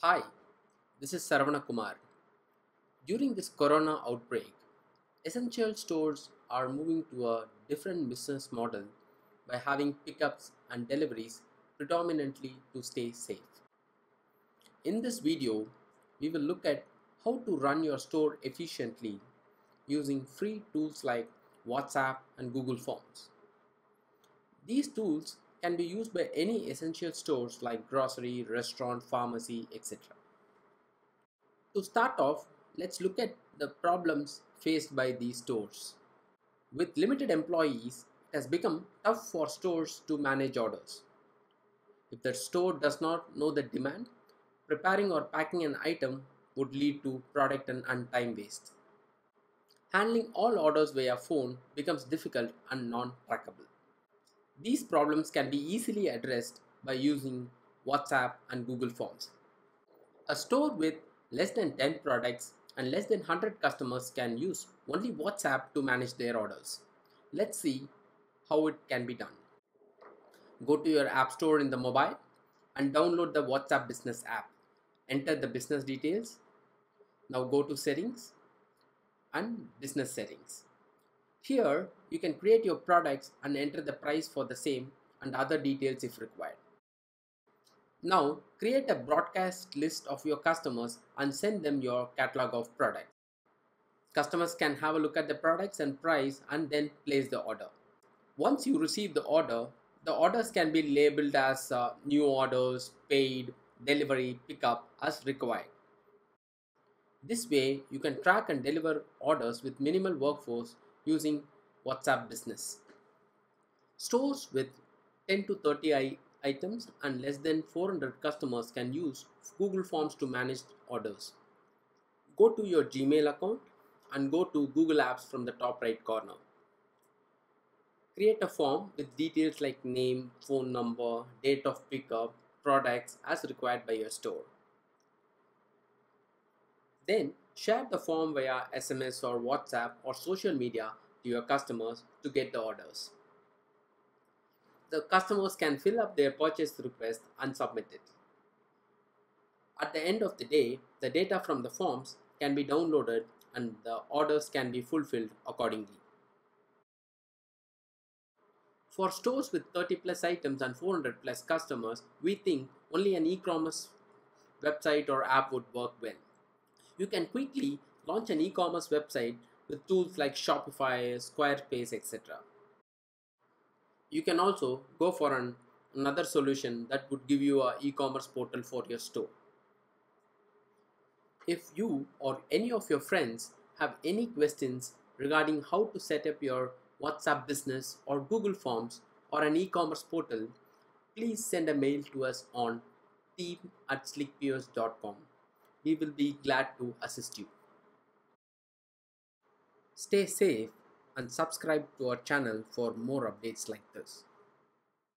Hi, this is Saravana Kumar. During this corona outbreak, essential stores are moving to a different business model by having pickups and deliveries predominantly to stay safe. In this video, we will look at how to run your store efficiently using free tools like WhatsApp and Google Forms. These tools can be used by any essential stores like grocery, restaurant, pharmacy, etc. To start off, let's look at the problems faced by these stores. With limited employees, it has become tough for stores to manage orders. If the store does not know the demand, preparing or packing an item would lead to product and time waste. Handling all orders via phone becomes difficult and non-trackable. These problems can be easily addressed by using WhatsApp and Google Forms. A store with less than 10 products and less than 100 customers can use only WhatsApp to manage their orders. Let's see how it can be done. Go to your app store in the mobile and download the WhatsApp business app. Enter the business details. Now go to settings and business settings. Here you can create your products and enter the price for the same and other details if required. Now create a broadcast list of your customers and send them your catalog of products. Customers can have a look at the products and price and then place the order. Once you receive the orders can be labeled as new orders, paid, delivery, pickup as required. This way you can track and deliver orders with minimal workforce using WhatsApp Business. Stores with 10 to 30 items and less than 400 customers can use Google Forms to manage orders. Go to your Gmail account and go to Google Apps from the top right corner. Create a form with details like name, phone number, date of pickup, products as required by your store. Then share the form via SMS or WhatsApp or social media to your customers to get the orders. The customers can fill up their purchase request and submit it. At the end of the day, the data from the forms can be downloaded and the orders can be fulfilled accordingly. For stores with 30 plus items and 400 plus customers, we think only an e-commerce website or app would work well. You can quickly launch an e-commerce website with tools like Shopify, Squarespace, etc. You can also go for another solution that would give you an e-commerce portal for your store. If you or any of your friends have any questions regarding how to set up your WhatsApp business or Google Forms or an e-commerce portal, please send a mail to us on team@slickpeers.com. We will be glad to assist you. Stay safe and subscribe to our channel for more updates like this.